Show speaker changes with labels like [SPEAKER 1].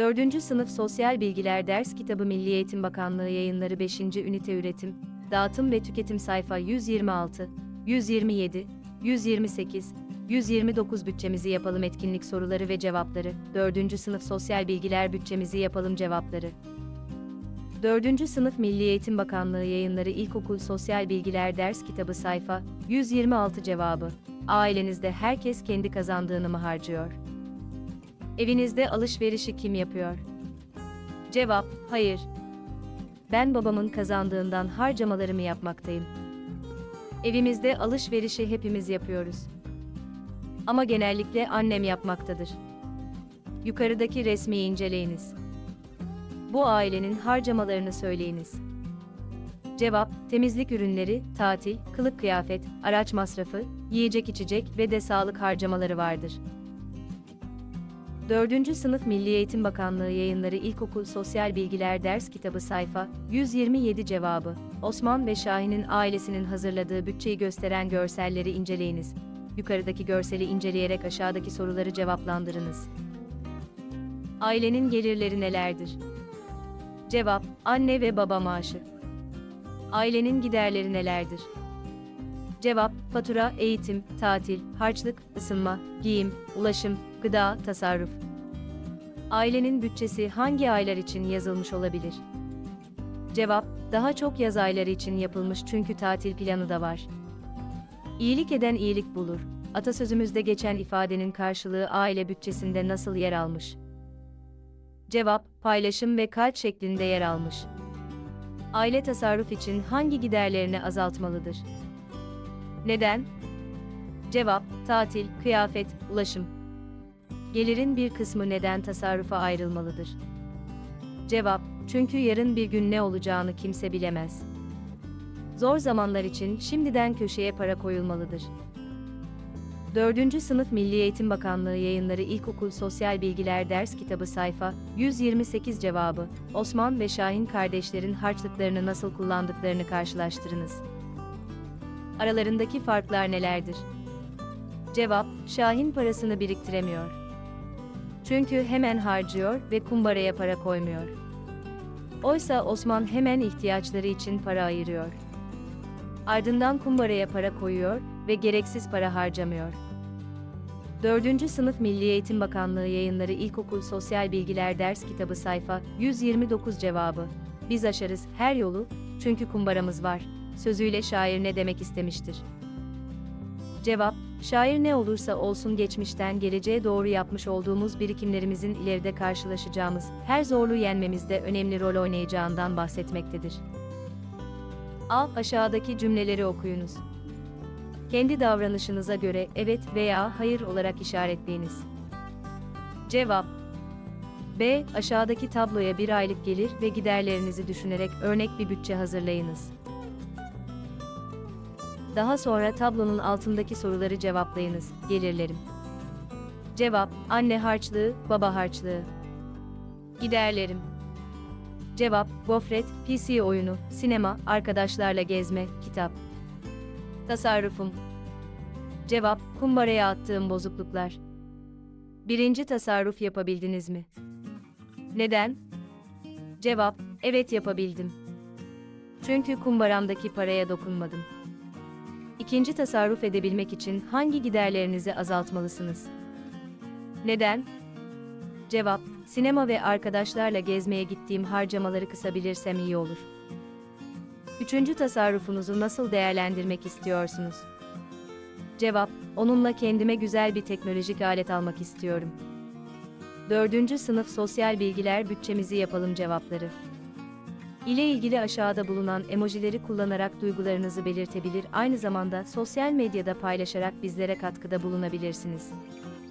[SPEAKER 1] 4. Sınıf Sosyal Bilgiler Ders Kitabı Milli Eğitim Bakanlığı Yayınları 5. Ünite Üretim, Dağıtım ve Tüketim sayfa 126, 127, 128, 129 Bütçemizi yapalım etkinlik soruları ve cevapları. 4. Sınıf Sosyal Bilgiler Bütçemizi yapalım cevapları. 4. Sınıf Milli Eğitim Bakanlığı Yayınları İlkokul Sosyal Bilgiler Ders Kitabı sayfa 126 cevabı. Ailenizde herkes kendi kazandığını mı harcıyor? Evinizde alışverişi kim yapıyor? Cevap: hayır. Ben babamın kazandığından harcamalarımı yapmaktayım. Evimizde alışverişi hepimiz yapıyoruz. Ama genellikle annem yapmaktadır. Yukarıdaki resmi inceleyiniz. Bu ailenin harcamalarını söyleyiniz. Cevap: temizlik ürünleri, tatil, kılık kıyafet, araç masrafı, yiyecek içecek ve de sağlık harcamaları vardır. 4. Sınıf Milli Eğitim Bakanlığı Yayınları İlkokul Sosyal Bilgiler Ders Kitabı sayfa 127 cevabı. Osman ve Şahin'in ailesinin hazırladığı bütçeyi gösteren görselleri inceleyiniz. Yukarıdaki görseli inceleyerek aşağıdaki soruları cevaplandırınız. Ailenin gelirleri nelerdir? Cevap: anne ve baba maaşı. Ailenin giderleri nelerdir? Cevap: fatura, eğitim, tatil, harçlık, ısınma, giyim, ulaşım, gıda, tasarruf. Ailenin bütçesi hangi aylar için yazılmış olabilir? Cevap: daha çok yaz ayları için yapılmış çünkü tatil planı da var. İyilik eden iyilik bulur. Atasözümüzde geçen ifadenin karşılığı aile bütçesinde nasıl yer almış? Cevap: paylaşım ve kalp şeklinde yer almış. Aile tasarruf için hangi giderlerini azaltmalıdır? Neden? Cevap: tatil, kıyafet, ulaşım. Gelirin bir kısmı neden tasarrufa ayrılmalıdır? Cevap: çünkü yarın bir gün ne olacağını kimse bilemez. Zor zamanlar için şimdiden köşeye para koyulmalıdır. 4. Sınıf Milli Eğitim Bakanlığı Yayınları İlkokul Sosyal Bilgiler Ders Kitabı sayfa 128 cevabı. Osman ve Şahin kardeşlerin harçlıklarını nasıl kullandıklarını karşılaştırınız. Aralarındaki farklar nelerdir? Cevap: Şahin parasını biriktiremiyor. Çünkü hemen harcıyor ve kumbaraya para koymuyor. Oysa Osman hemen ihtiyaçları için para ayırıyor. Ardından kumbaraya para koyuyor ve gereksiz para harcamıyor. 4. Sınıf Milli Eğitim Bakanlığı Yayınları İlkokul Sosyal Bilgiler Ders Kitabı sayfa 129 cevabı. Biz aşarız her yolu, çünkü kumbaramız var. Sözüyle şair ne demek istemiştir? Cevap: şair ne olursa olsun geçmişten geleceğe doğru yapmış olduğumuz birikimlerimizin ileride karşılaşacağımız her zorluğu yenmemizde önemli rol oynayacağından bahsetmektedir. Aşağıdaki cümleleri okuyunuz. Kendi davranışınıza göre evet veya hayır olarak işaretleyiniz. Cevap: B. Aşağıdaki tabloya bir aylık gelir ve giderlerinizi düşünerek örnek bir bütçe hazırlayınız. Daha sonra tablonun altındaki soruları cevaplayınız. Gelirlerim. Cevap: anne harçlığı, baba harçlığı. Giderlerim. Cevap: gofret, PC oyunu, sinema, arkadaşlarla gezme, kitap. Tasarrufum. Cevap: kumbaraya attığım bozukluklar. Birinci tasarruf yapabildiniz mi? Neden? Cevap: evet yapabildim. Çünkü kumbaramdaki paraya dokunmadım. İkinci tasarruf edebilmek için hangi giderlerinizi azaltmalısınız? Neden? Cevap: sinema ve arkadaşlarla gezmeye gittiğim harcamaları kısabilirsem iyi olur. Üçüncü tasarrufunuzu nasıl değerlendirmek istiyorsunuz? Cevap: onunla kendime güzel bir teknolojik alet almak istiyorum. 4. Sınıf Sosyal Bilgiler Bütçemizi yapalım cevapları. İle ilgili aşağıda bulunan emojileri kullanarak duygularınızı belirtebilir, aynı zamanda sosyal medyada paylaşarak bizlere katkıda bulunabilirsiniz.